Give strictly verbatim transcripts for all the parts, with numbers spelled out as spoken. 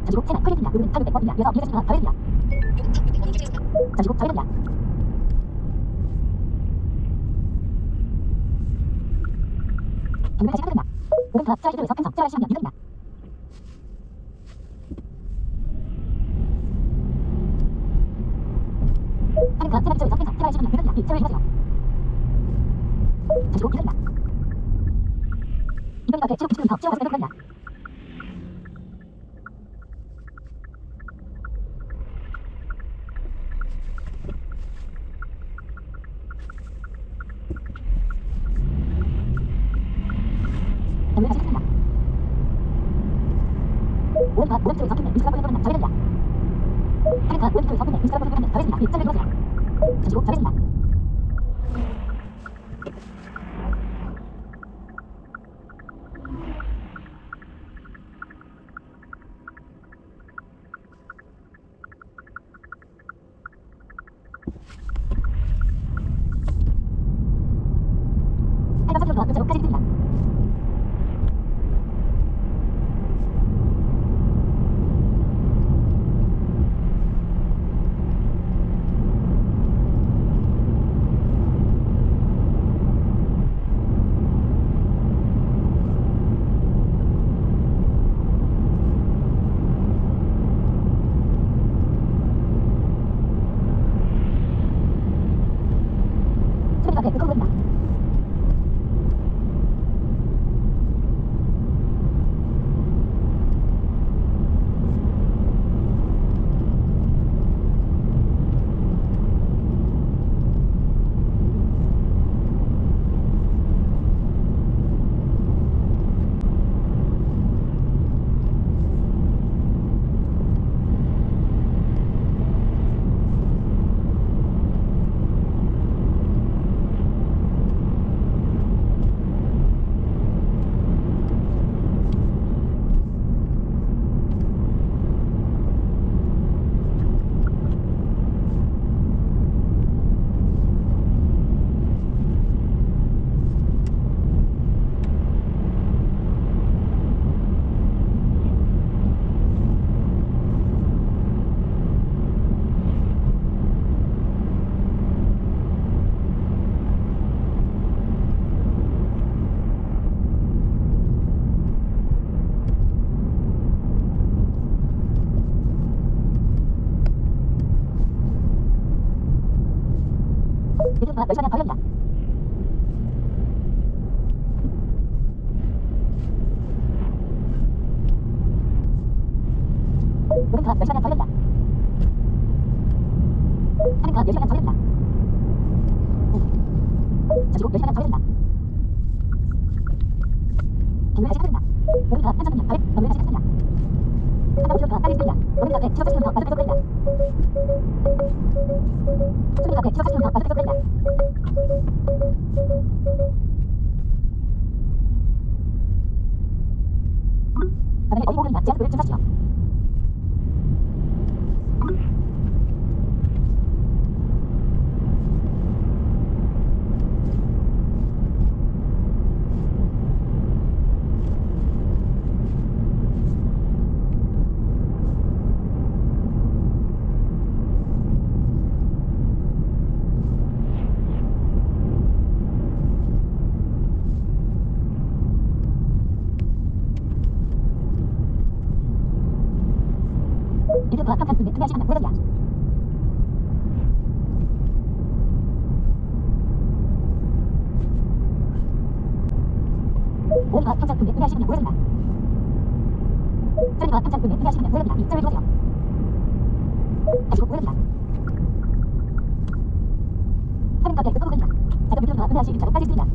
잠시국 채널 클릭입니다. 누르면 타격 백번입니다. 이어서 비례 설정과 더해입니다. 잠시국 더해입니다. 방문까지 하급입니다. 오른쪽 트라이드에서 편성 트라이 시험이야 이급입니다. 하급과 트라이드에서 편성 트라이 시험이야 이급입니다. 이 트라이 해주세요. 잠시국 이급입니다. 이급입니다. 대 체육 지금 더 체육 가서 이급입니다. 방문까지 하급입니다. 오른쪽 오른쪽에서 편내 미스가 보내는 더해입니다. 하급과 오른쪽에서 편내 미스가 보내는 더해입니다. 이 점을 보세요. 잠시국 더해입니다. 팔각선으로 끝자국까지 듭니다. 소리가 돼 극으로 보입니다. 이급과 몇 시간에 더해입니다. 오른쪽 몇 시간에 더해입니다. 하급과 몇 시간에 더해입니다. 잠시국 몇 시간에 더해입니다. 방문까지 하급입니다. 오른쪽 한 점입니다. 더해 방문까지 하급입니다. 한점 기록과 빨리 습니다. 오른쪽 앞에 추적 시키면 더 빠르게 습니다. 수비가 돼 추적 시키면 더 빠르게 습니다. 다음에 어디 보급입니다. 제한급을 준수하시오. 이급과 깜짝 분배 끝날 시간은 오전이야. 오리과 깜짝 분배 끝날 시간은 오전이다. 소리과 깜짝 분배 끝날 시간은 오전이다. 이 점을 보세요. 잠시국 오전이다. 하급과 대 극으로 보입니다. 작업 비디오가 끝날 시 일자국까지 씁니다.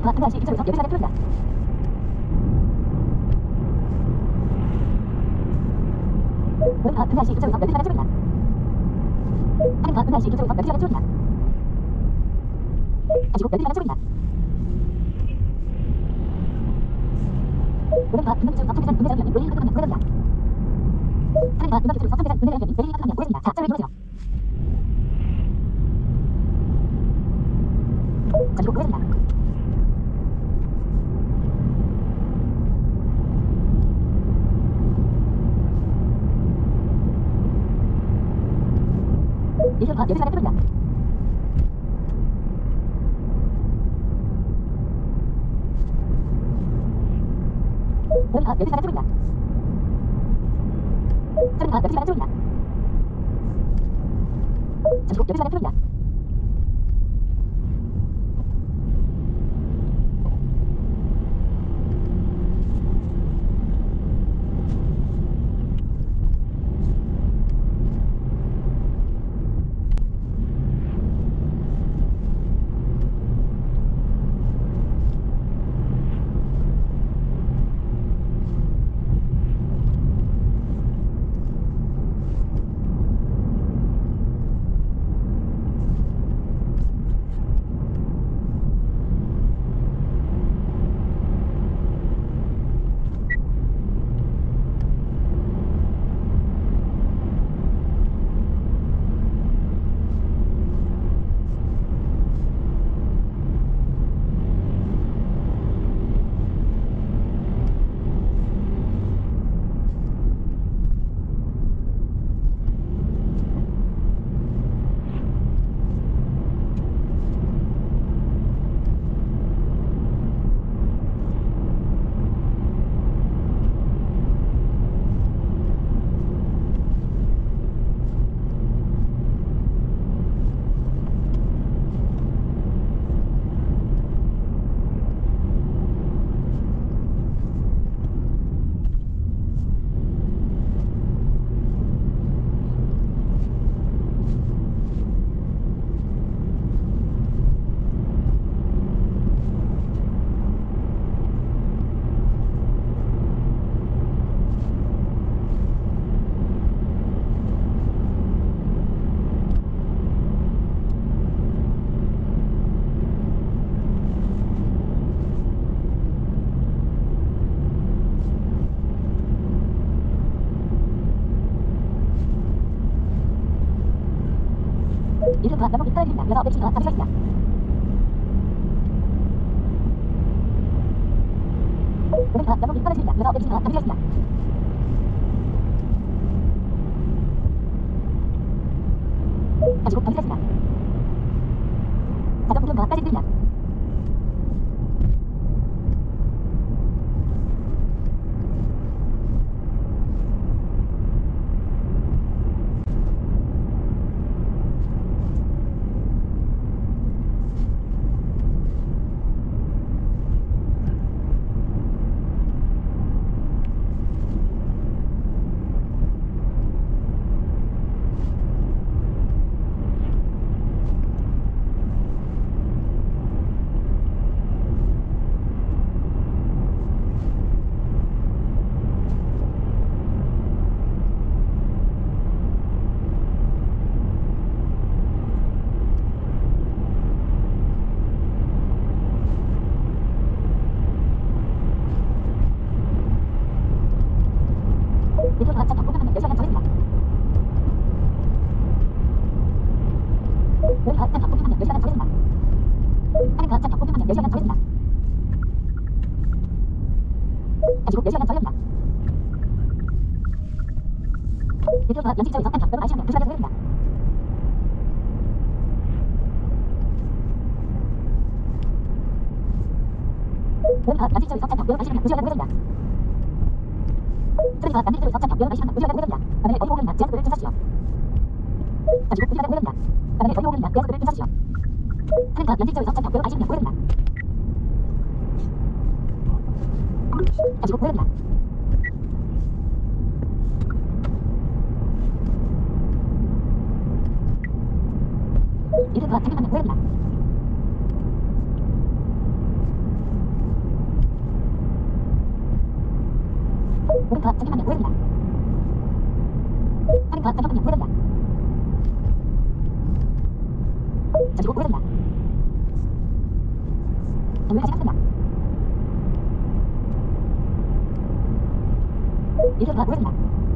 오른파 등하시 이쪽에서 열두 시간에 들어옵니다. 오른파 등하시 이쪽에서 열두 시간에 들어옵니다. 오른파 등하시 이쪽에서 열두 시간에 들어옵니다. 잠시 후 열두 시간에 들어옵니다. 오른파 등하시 이쪽에서 청계산 은혜전 위원님 내일 하도록 하면 보여줍니다. 오른파 등하시 이쪽에서 청계산 은혜전 위원님 내일 하도록 하면 보여줍니다. 좌측을 눌러주세요. 잠시 후 보여줍니다. 이른파 열두 시간에 들어옵니다. 오른파 열두 시간에 들어옵니다. 오른파 열두 시간에 들어옵니다. 잠시 후 열두 시간에 들어옵니다. 이른파 남북 인터넷입니다. 여섯 백시가 담으셨습니다. 오른파 남북 인터넷입니다. 여섯 백시가 담으셨습니다. 잠시 후 경기됐습니다. 자동 부분과 따집니다. 이른파 점 방법하면 열 시간 정했습니다. 오른파 점 방법하면 열 시간 정했습니다. 오른파 점 방법하면 열 시간 정했습니다. 잠시 후 열 시간 정했습니다. 이른파 연식적에서 점 방법을 아시면 두 시간 정했습니다. 오른파 연식적에서 점 방법을 아시면 두 시간 정했습니다. 그러니까 남들적으로 점 방법을 아시면 두 시간 정했습니다. 만약에 어디 오면 제한속도를 준수하시오. 잠시 후 두 시간 정했습니다. 만약에 어디 오면 제한속도를 준수하시오. 그러니까 연식적으로 점 방법을 아시면 보여줍니다. 잠시 후 보여줍니다. 이른파 착륙하면 보여줍니다. 오른쪽 전면 방향 우회전입니다. 할인가 전면 방향 우회전입니다. 잠시 후 우회전입니다. 전면까지 시작합니다. 일 킬로미터 우회전입니다.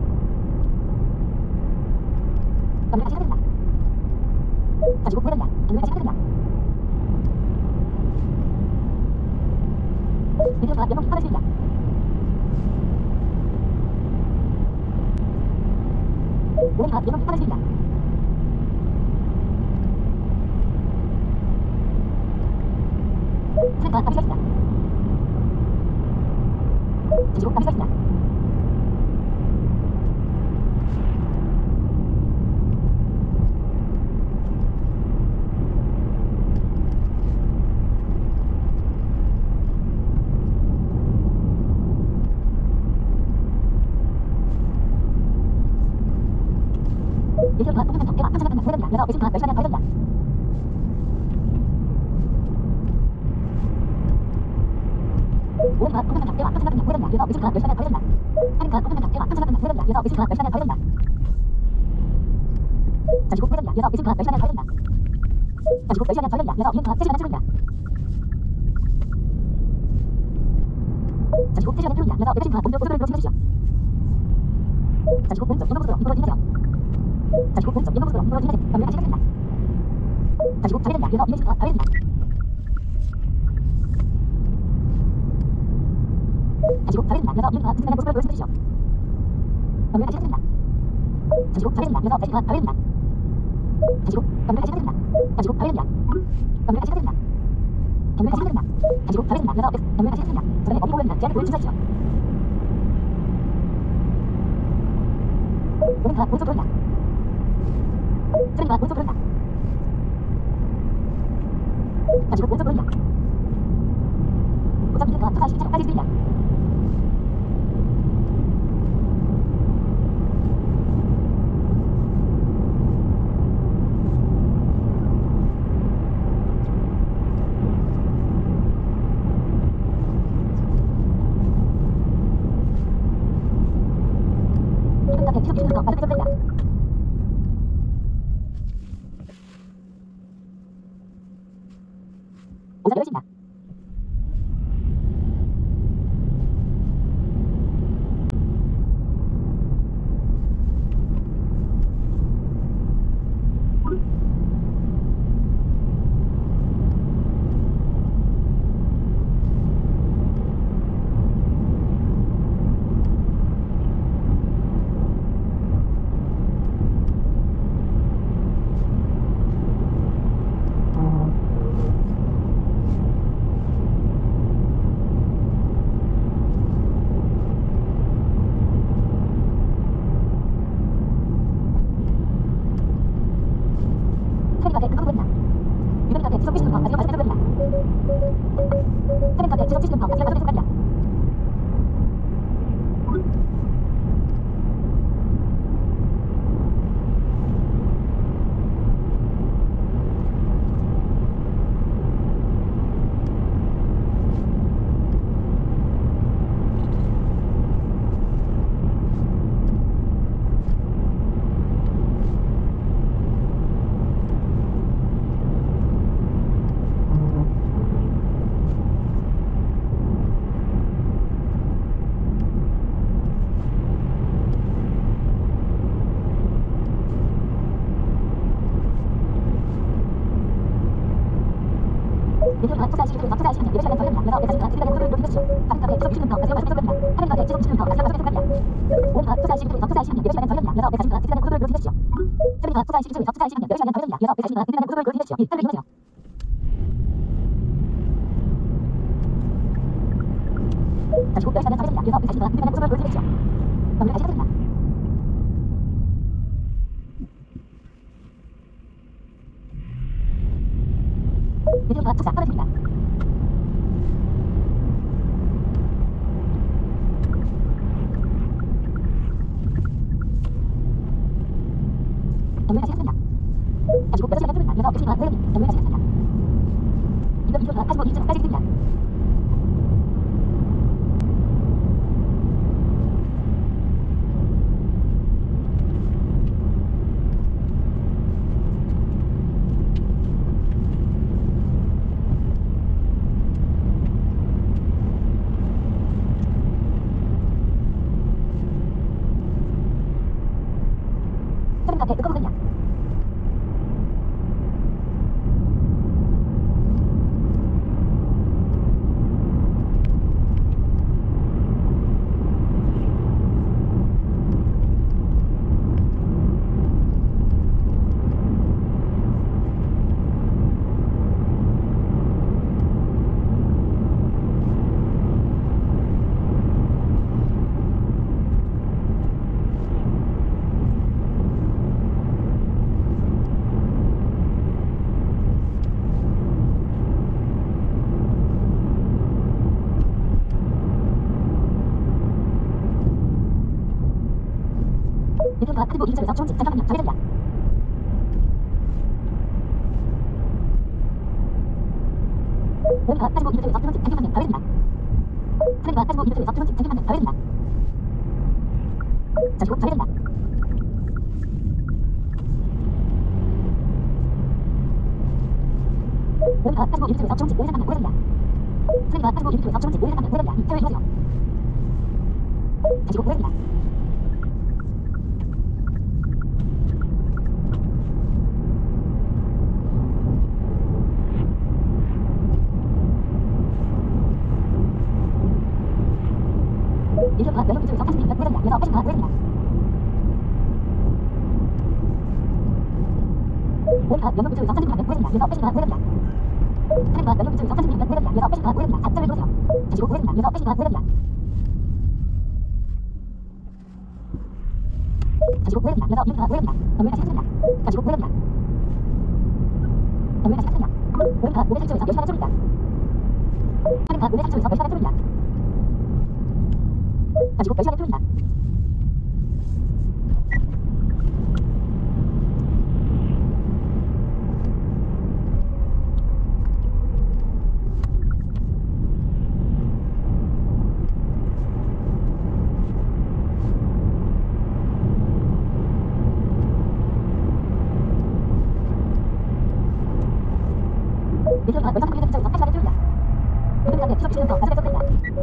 전면까지 시작합니다. 잠시 후 우회전입니다. 전면까지 시작합니다. 일 킬로미터 연봉 하단입니다. 오른쪽 연봉 하단입니다. 트랙과 감시 시작입니다. 잠시 후 감시 시작입니다. 일 킬로미터 동전면 적대와 깜짝 방향 우회전입니다. 이어서 일 킬로미터 몇 시간에 걸립니다. 오른쪽 동전면 적대와 깜짝 방향 우회전입니다. 이어서 일 킬로미터 몇 시간에 걸립니다. 할인가 동전면 적대와 깜짝 방향 우회전입니다. 이어서 일 킬로미터 몇 시간에 걸립니다. 잠시 후 우회전입니다. 이어서 일 킬로미터 몇 시간에 걸립니다. 잠시 후 몇 시간에 걸립니다. 이어서 이 킬로미터 세 시간에 줄입니다. 잠시 후 세 시간에 줄입니다. 이어서 여덟 킬로미터 오른쪽 고속도로로 진행하십시오. 잠시 후 오른쪽 연봉고속도로 이도로 진행하세요. 잠시 후 오른쪽 연봉고속도로 이도로 진행하세요. 전면까지 시작합니다. 잠시 후 좌회전입니다. 이어서 이백 킬로미터 좌회전입니다. 잠시 후 좌회전입니다. 이어서 이백 킬로미터 직진하는 고속도로로 진행하십시오. 전면까지 시작합니다. 잠시 후 좌회전입니다. 이어서 백 킬로미터 좌회전입니다. 잠시 후 전면까지 시작합니다. 잠시 후 좌회전입니다. 전면까지 시작합니다. 전면까지 시작합니다. 잠시 후 좌회전입니다. 이어서 전면까지 시작합니다. 전에 어디 보입니다. 제한을 보여주십시오. 오른쪽 오른쪽 돌립니다. 트랙과 오른쪽 돌립니다. 잠시 후 오른쪽 돌립니다. 오점 킬로미터 투사십 차로까지 줄입니다. 이동작에 지속 킬로미터 빠르게 접근합니다. 오점 열십니다. 트랙 끝으로 보입니다. 유명하게 지속 칠십 킬로미터 마지막 가속에 접근합니다. 트랙 지속 칠십 킬로미터 마지막 가속에 접근합니다. 일 킬로미터 투사십 킬로미터 투사십 킬로미터 여덟 시간에 걸립니다. 이어서 백 킬로미터 직진하는 고속도로로 진행하십시오. 가속도로에 지속 칠십 킬로미터 마지막 가속에 접근합니다. 할인가에 지속 칠십 킬로미터 마지막 가속에 접근합니다. 오른쪽 투사십 킬로미터 투사십 킬로미터 여덟 시간에 걸립니다. 이어서 백 사십 킬로미터 직진하는 고속도로로 진행하십시오. 킬로미터 투사십 킬로미터 투사십 킬로미터 여덟 시간에 걸립니다. 이어서 백 사십 킬로미터 직진하는 고속도로로 진행하십시오. 팔백 이용하세요. 잠시 후 열 시간에 걸립니다. 이어서 백 사십 킬로미터 직진하는 고속도로로 진행하십시오. 전면까지 시작합니다. 일 킬로미터 투사 떨어집니다. 전면까지 시작합니다. 잠시 후 몇 시간에 줄입니다. 이어서 백 킬로미터 우회전입니다. 전면까지 시작합니다. 이점 이 킬로미터 사십오 이 점까지 줄입니다. 사진과 사진부 이름에서 좋은지 잠깐만요. 정해됩니다. 모니가 사진부 이름에서 좋은지 잠깐만요. 정해됩니다. 사진과 사진부 이름에서 좋은지 잠깐만요. 정해됩니다. 잠시 후 정해됩니다. 모니가 사진부 이름에서 좋은지 오래 잠깐만 오래됩니다. 사진과 사진부 이름에서 좋은지 오래 잠깐만 오래됩니다. 해외 이루어져. 잠시 후 오래됩니다. 이름과 연령 기준에서 사진 이름과 오래됩니다. 그래서 사진과 오래됩니다. 모니가 연령 기준에서 사진 이름과 오래됩니다. 그래서 사진과 오래됩니다. 사진과 연령 기준에서 사진 이름과 오래됩니다. 그래서 사진과 오래됩니다. 답장을 보세요. 잠시 후 오래됩니다. 그래서 사진과 오래됩니다. 잠시 후 오래됩니다. 그래서 이름과 오래됩니다. 정밀 다시 찾습니다. 잠시 후 오래됩니다. 정밀 다시 찾습니다. 모니가 모래 살점에서 몇 시간을 줍니다. 사진과 모래 살점에서 몇 시간을 줍니다. 잠시 후 몇 시간을 줍니다. 이름과 연상 통일된 기준에서 한 시간을 줍니다. 모든 가게 지속 기준부터 다섯 배 쏟습니다.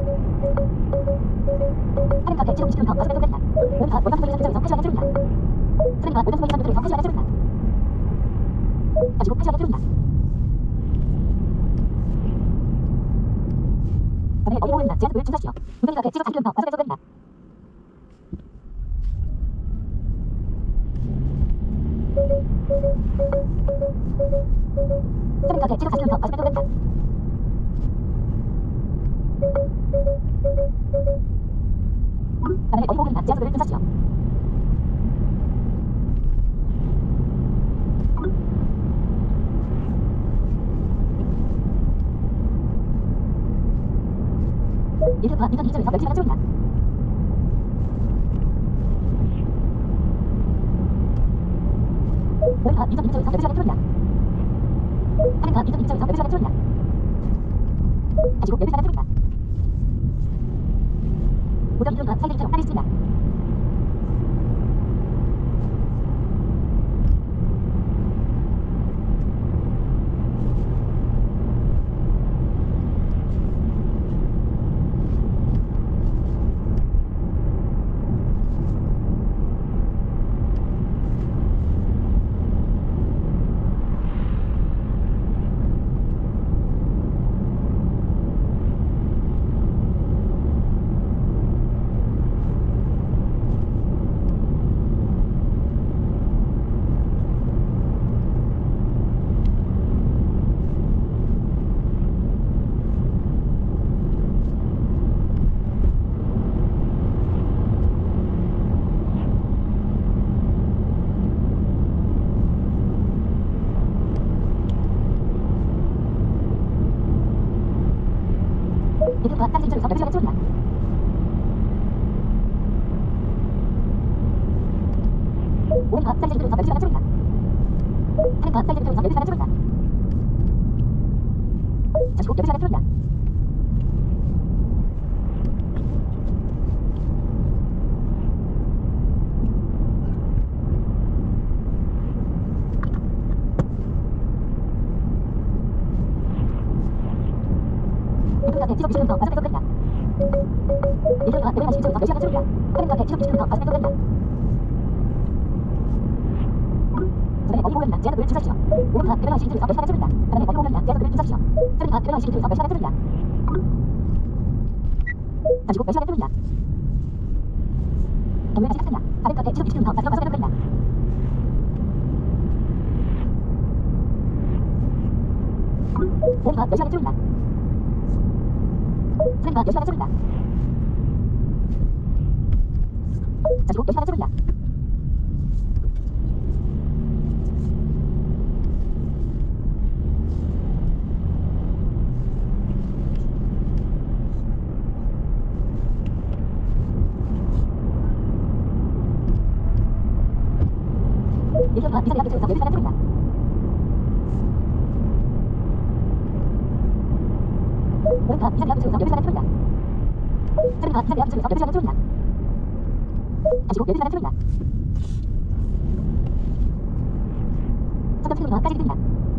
사진 가게 지속 기준부터 다섯 배 쏟습니다. 모니가 연상 통일된 기준에서 한 시간을 줍니다. 사진과 연상 통일된 기준에서 한 시간을 줍니다. 잠시 후 한 시간을 줍니다. 전에 어디 모릅니다. 제한을 준수하시오. 무대리 가게 지속 기준부터 다섯 배 쏟습니다. 사진 가게 지속 기준부터 다섯 배 쏟습니다. 전에 어디 모릅니다. 제한을 준수하시오. 이름과 이전 이점에서 몇 시간을 줍니다. 모니가 이전 이점에서 몇 시간을 줍니다. 사진과 이전 이점에서 몇 시간을 줍니다. 잠시 후 몇 시간을 줍니다. 모든 이름과 사이드 이처럼 하고 있습니다. 이름과 사이드 이점에서 몇 시간을 줍니다. 모니가 사이드 이점에서 몇 시간을 줍니다. 사진과 사이드 이점에서 몇 시간을 줍니다. 잠시 후 몇 시간을 줍니다. 이름 가게 지속 기준부터 다섯 배 쏟습니다. 이름과 내려가시 기준부터 몇 시간을 줍니다. 사진 가게 지속 기준부터 다섯 배 쏟습니다. 전에 어디 모릅니다. 제한을 준수하시오. 모니가 내려가시 기준에서 몇 시간을 줍니다. 전에 어디 모릅니다. 제한을 준수하시오. 사진과 내려가시 기준에서 몇 시간을 줍니다. 잠시 후 몇 시간을 줍니다. 정밀 다시 찾습니다. 사진 가게 지속 기준부터 다섯 배 쏟습니다. 모니가 몇 시간을 줍니다. 사진과 몇 시간을 줍니다. 잠시 후 몇 시간을 줍니다. 일본과 미사일 앞에 쪽에서 열차가 쪽입니다. 오른과 미사일 앞에 쪽에서 열차가 쪽입니다. 차량과 미사일 앞에 쪽에서 열차가 쪽입니다. 다시 곧 열차가 쪽입니다. 삼 점 칠 킬로미터까지 이릅니다.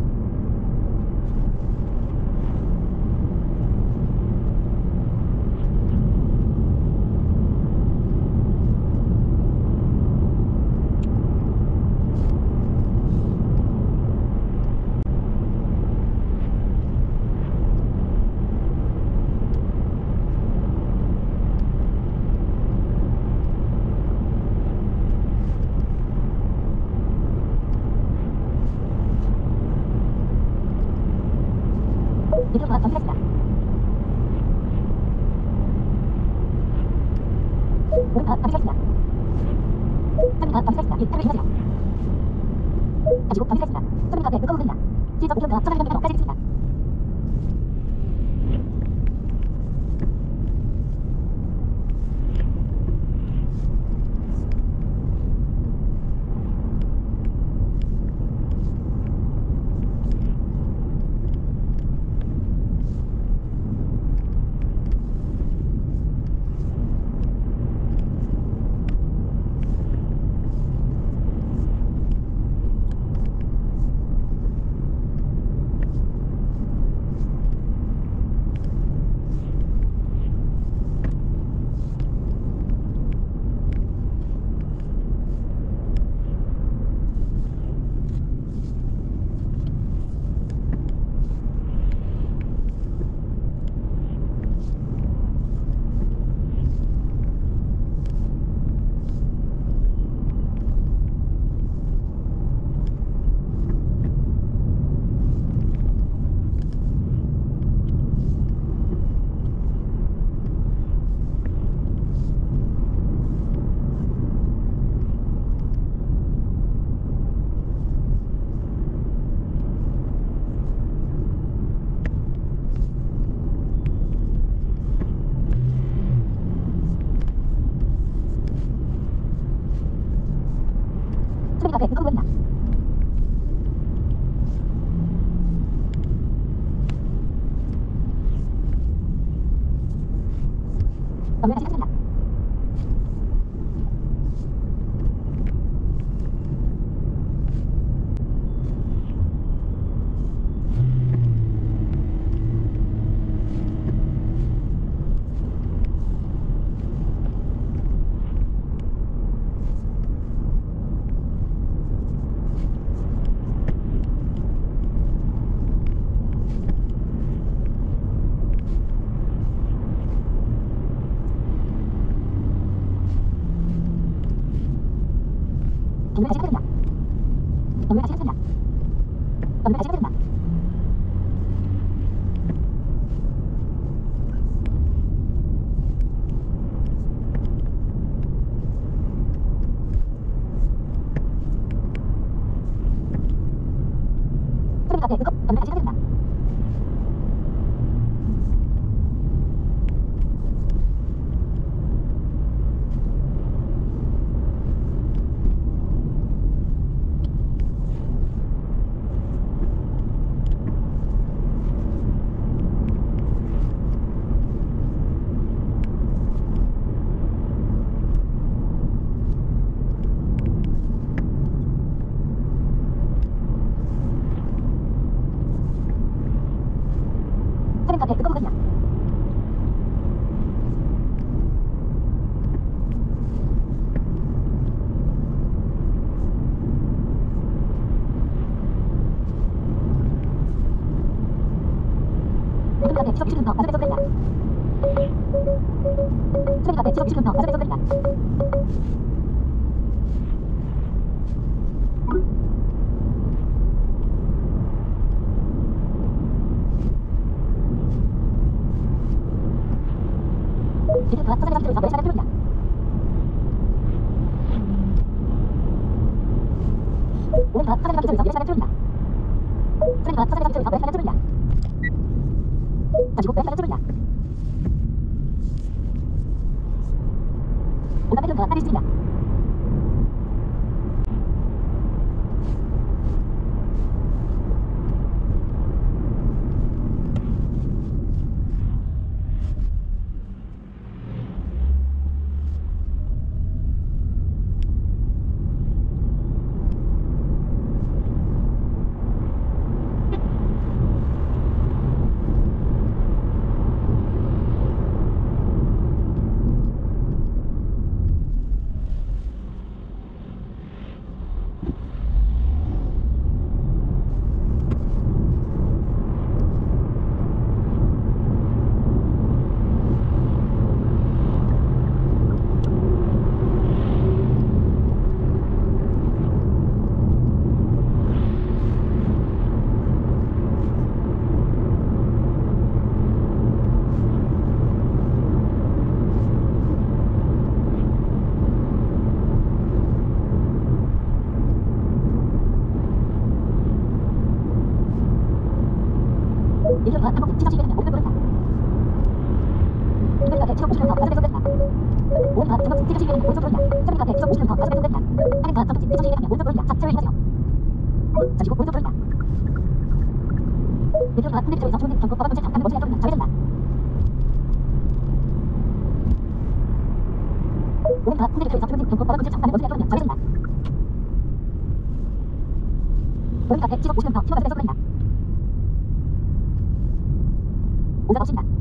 일본과 정비했습니다. 오른과 정비했습니다. 삼 미터 정비했습니다. 일, 팔을 이용하세요. 다시 곧 정비했습니다. 삼 미터 앞에 급거우 흐릅니다. 시속 오 킬로미터 천사백 미터까지 이릅니다. 삼 미터 앞에 급거우 흐릅니다. 정면에 시작합니다. 정면에 시작합니다. 정면에 시작합니다. 정면에 시작합니다. 삼 미터 앞에 급거우 정면에 시작합니다. 삼 미터 앞에 급거우 흐릅니다. 삼 미터 앞에 시속 이십 킬로미터 과속에 접근합니다. 삼 미터 앞에 시속 이십 킬로미터 과속에 접근합니다. 일본과 서산의 방식으로 열차가 쪽입니다. 오른과 서산의 방식으로 열차가 쪽입니다. 서산과 서산의 방식으로 열차가 쪽입니다. 다시 곧 열차가 쪽입니다. 오른과 패턴과 탈이 있습니다. 시속 오십 킬로미터 과속 배속 구간입니다. 오른과 전방 뒷조심 기회는 오른쪽 도로입니다. 차량 앞에 시속 오십 킬로미터 과속 배속 구간입니다. 차량과 전방 뒷조심 기회는 오른쪽 도로입니다. 차로를 이용하세요. 잠시 후 오른쪽 도로입니다. 왼쪽과 상대 뒤쪽에서 주문된 전국 과반 전체 장탄을 멈추는 도로입니다. 좌회전입니다. 오른과 상대 뒤쪽에서 주문된 전국 과반 전체 장탄을 멈추는 도로입니다. 좌회전입니다. 오른쪽 앞에 시속 오십 킬로미터 과속 배속 구간입니다. 오른쪽 없습니다.